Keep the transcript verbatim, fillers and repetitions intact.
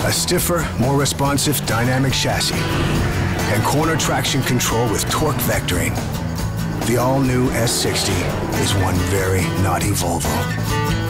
A stiffer, more responsive dynamic chassis, and corner traction control with torque vectoring. The all-new S sixty is one very naughty Volvo.